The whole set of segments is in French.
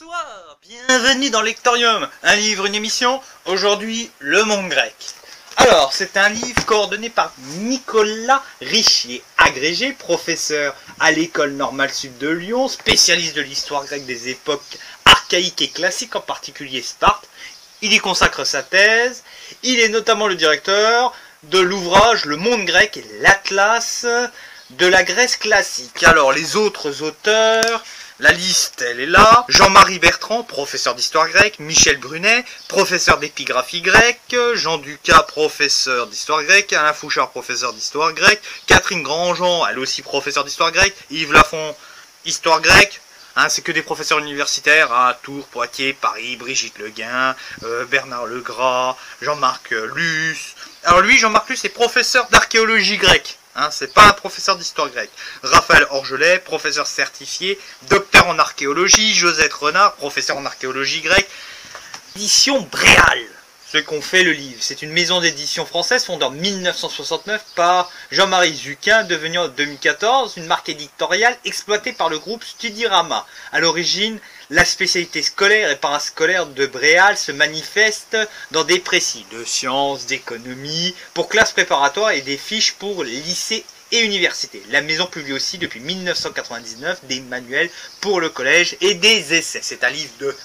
Bonsoir, bienvenue dans Lectorium, un livre, une émission, aujourd'hui le monde grec. Alors, c'est un livre coordonné par Nicolas Richier, agrégé, professeur à l'école normale sud de Lyon, spécialiste de l'histoire grecque des époques archaïques et classiques, en particulier Sparte. Il y consacre sa thèse, il est notamment le directeur de l'ouvrage Le monde grec et l'Atlas de la Grèce classique. Alors, les autres auteurs... La liste, elle est là. Jean-Marie Bertrand, professeur d'histoire grecque. Michel Brunet, professeur d'épigraphie grecque. Jean Ducas, professeur d'histoire grecque. Alain Fouchard, professeur d'histoire grecque. Catherine Grandjean, elle aussi professeur d'histoire grecque. Yves Lafont, histoire grecque. Hein, c'est que des professeurs universitaires à Tours, Poitiers, Paris, Brigitte Leguin, Bernard Legras, Jean-Marc Luce. Alors lui, Jean-Marc Luce, est professeur d'archéologie grecque. Hein, c'est pas un professeur d'histoire grecque. Raphaël Orgelet, professeur certifié, docteur en archéologie. Josette Renard, professeur en archéologie grecque. Édition Bréal, ce qu'on fait le livre. C'est une maison d'édition française fondée en 1969 par Jean-Marie Zuquin, devenue en 2014 une marque éditoriale exploitée par le groupe Studirama. À l'origine, la spécialité scolaire et parascolaire de Bréal se manifeste dans des précis de sciences, d'économie, pour classes préparatoires et des fiches pour lycées et universités. La maison publie aussi depuis 1999 des manuels pour le collège et des essais. C'est un livre de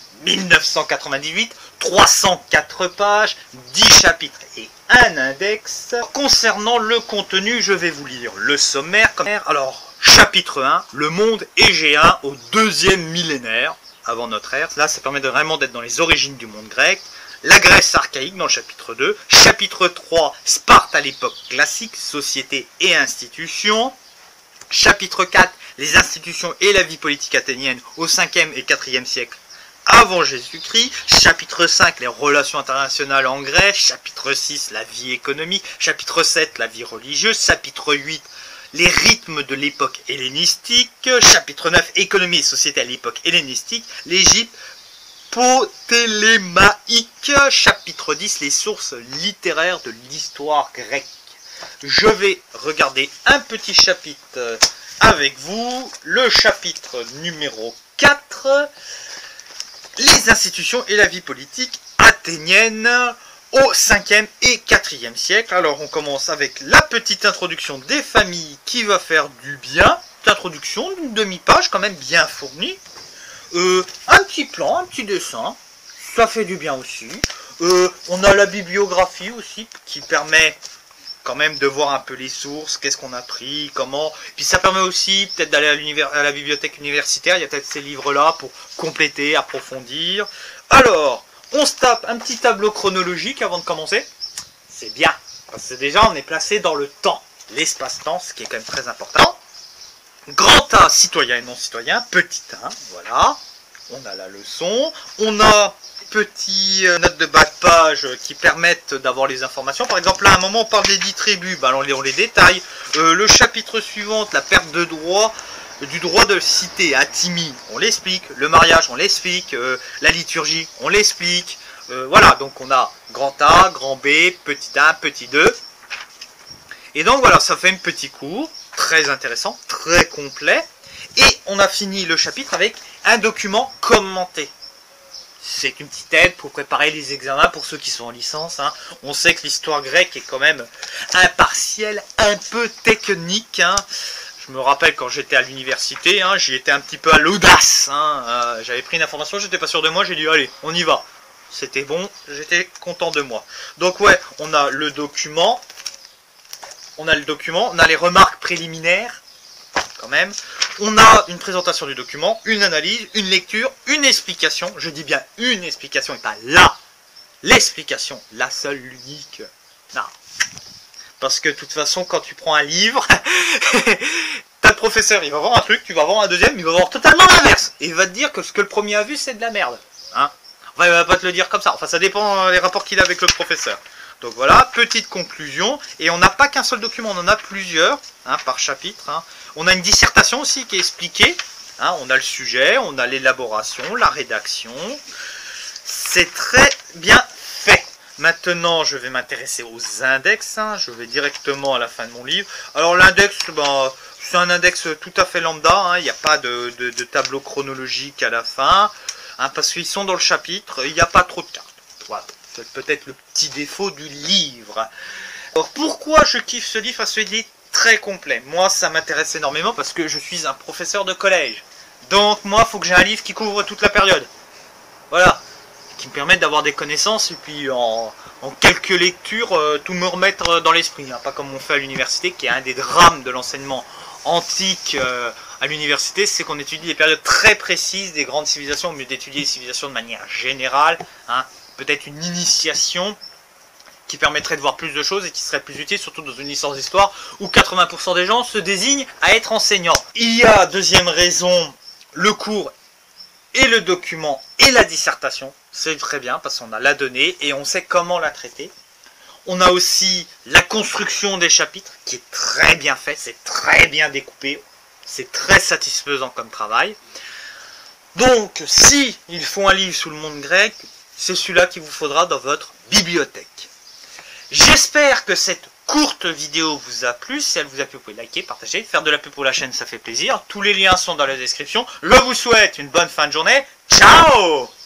1998, 304 pages, 10 chapitres et un index. Concernant le contenu, je vais vous lire le sommaire. Alors, chapitre 1, le monde égéen au 2e millénaire avant notre ère. Là, ça permet vraiment d'être dans les origines du monde grec. La Grèce archaïque dans le chapitre 2. Chapitre 3, Sparte à l'époque classique, société et institutions. Chapitre 4, les institutions et la vie politique athénienne au 5e et 4e siècle avant Jésus-Christ. Chapitre 5, les relations internationales en Grèce. Chapitre 6, la vie économique. Chapitre 7, la vie religieuse. Chapitre 8, les rythmes de l'époque hellénistique. Chapitre 9, économie et société à l'époque hellénistique. L'Égypte ptolémaïque. Chapitre 10, les sources littéraires de l'histoire grecque. Je vais regarder un petit chapitre avec vous. Le chapitre numéro 4. Les institutions et la vie politique athénienne au 5e et 4e siècle. Alors on commence avec la petite introduction des familles qui va faire du bien. Introduction d'une demi-page quand même bien fournie. Un petit plan, un petit dessin, ça fait du bien aussi. On a la bibliographie aussi qui permet quand même de voir un peu les sources, qu'est-ce qu'on a pris, comment. Puis ça permet aussi peut-être d'aller à la bibliothèque universitaire, il y a peut-être ces livres-là pour compléter, approfondir. Alors, on se tape un petit tableau chronologique avant de commencer. C'est bien, parce que déjà on est placé dans le temps, l'espace-temps, ce qui est quand même très important. Grand A, citoyen et non citoyen, petit A, voilà. On a la leçon, on a petites notes de bas de page qui permettent d'avoir les informations. Par exemple, là, à un moment, on parle des 10 tribus, ben, on les détaille. Le chapitre suivant, la perte de droit, du droit de cité à Timie, on l'explique. Le mariage, on l'explique. La liturgie, on l'explique. Voilà, donc on a grand A, grand B, petit 1, petit 2. Et donc voilà, ça fait un petit cours, très intéressant, très complet. Et on a fini le chapitre avec un document commenté. C'est une petite aide pour préparer les examens pour ceux qui sont en licence. Hein. On sait que l'histoire grecque est quand même un partiel un peu technique. Hein. Je me rappelle quand j'étais à l'université, hein, j'y étais un petit peu à l'audace. Hein. J'avais pris une information, j'étais pas sûr de moi, j'ai dit allez, on y va. C'était bon, j'étais content de moi. Donc ouais, on a le document. On a les remarques préliminaires. Quand même, on a une présentation du document, une analyse, une lecture, une explication, je dis bien une explication et pas l'explication, la seule, l'unique, non, parce que de toute façon, quand tu prends un livre, t'as le professeur, il va voir un truc, tu vas voir un deuxième, il va voir totalement l'inverse, et il va te dire que ce que le premier a vu, c'est de la merde, hein, enfin, il va pas te le dire comme ça, enfin, ça dépend des rapports qu'il a avec le professeur. Donc voilà, petite conclusion, et on n'a pas qu'un seul document, on en a plusieurs, hein, par chapitre. Hein. On a une dissertation aussi qui est expliquée, hein, on a le sujet, on a l'élaboration, la rédaction, c'est très bien fait. Maintenant, je vais m'intéresser aux index, hein, je vais directement à la fin de mon livre. Alors l'index, ben, c'est un index tout à fait lambda, hein, il n'y a pas de tableau chronologique à la fin. hein, parce qu'ils sont dans le chapitre, il n'y a pas trop de cartes. Voilà, c'est peut-être le petit défaut du livre. Alors pourquoi je kiffe ce livre? Parce qu'il est très complet. Moi, ça m'intéresse énormément parce que je suis un professeur de collège. Donc moi, il faut que j'ai un livre qui couvre toute la période. Voilà, qui me permette d'avoir des connaissances et puis en quelques lectures, tout me remettre dans l'esprit. Hein. Pas comme on fait à l'université, qui est un des drames de l'enseignement antique à l'université, c'est qu'on étudie des périodes très précises des grandes civilisations, au mieux d'étudier les civilisations de manière générale. Hein. Peut-être une initiation qui permettrait de voir plus de choses et qui serait plus utile, surtout dans une licence d'histoire où 80% des gens se désignent à être enseignants. Il y a, deuxième raison, le cours et le document et la dissertation. C'est très bien parce qu'on a la donnée et on sait comment la traiter. On a aussi la construction des chapitres qui est très bien faite, c'est très bien découpé, c'est très satisfaisant comme travail. Donc, si il faut un livre sur le monde grec, c'est celui-là qu'il vous faudra dans votre bibliothèque. J'espère que cette courte vidéo vous a plu. Si elle vous a plu, vous pouvez liker, partager, faire de la pub pour la chaîne, ça fait plaisir. Tous les liens sont dans la description. Je vous souhaite une bonne fin de journée. Ciao!